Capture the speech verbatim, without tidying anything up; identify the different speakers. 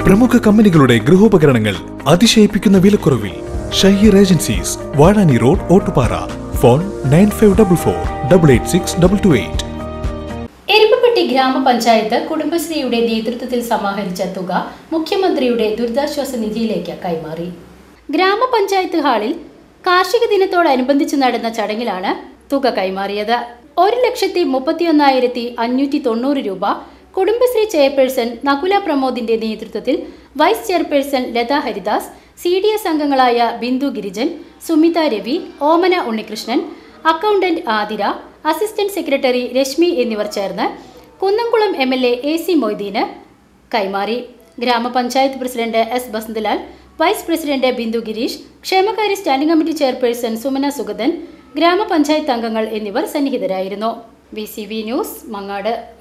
Speaker 1: പ്രമുഖ കമ്പനികളുടെ ഗൃഹോപകരണങ്ങൾ അതിശയിപ്പിക്കുന്ന വിലക്കുറവിൽ. Shaheer agencies, Vazhani road, Ottupara. Phone nine five double four double eight six double two eight.
Speaker 2: Erumapetty ഗ്രാമപഞ്ചായത്ത് കുടുംബശ്രീയുടെ നേതൃത്വത്തിൽ സമാഹരിച്ച തുക മുഖ്യമന്ത്രിയുടെ ദുരിതാശ്വാസ നിധിയിലേക്ക് കൈമാറി. ഗ്രാമപഞ്ചായത്ത് ഹാളിൽ കാർഷിക ദിനത്തോടനുബന്ധിച്ച് നടന്ന ചടങ്ങിലാണ് തുക കൈമാറിയത്. ഒരു ലക്ഷത്തി മുപ്പത്തി ഒന്നായിരത്തി അഞ്ഞൂറ്റി തൊണ്ണൂറ് രൂപ കുടുംബശ്രീ ചെയർപേഴ്സൺ നകുല പ്രമോദിന്റെ നേതൃത്വത്തിൽ vice chairperson Latha Haridas, C D S അംഗങ്ങളായ Bindu Girijan, Sumitha Ravi, Omana Unnikrishnan, accountant Athira, assistant secretary Reshmi എന്നിവർ ചേർന്ന് Kunnamkulam M L A A C മൊയ്തീന് കൈമാറി. ഗ്രാമപഞ്ചായത്ത് president S Basanthalal, vice president Bindu Girish, ക്ഷേമകാര്യ standing committee chairperson Sumana Sugathan, ഗ്രാമപഞ്ചായത്ത് അംഗങ്ങൾ എന്നിവർ സന്നിഹിതരായിരുന്നു. V C V news, Mangad.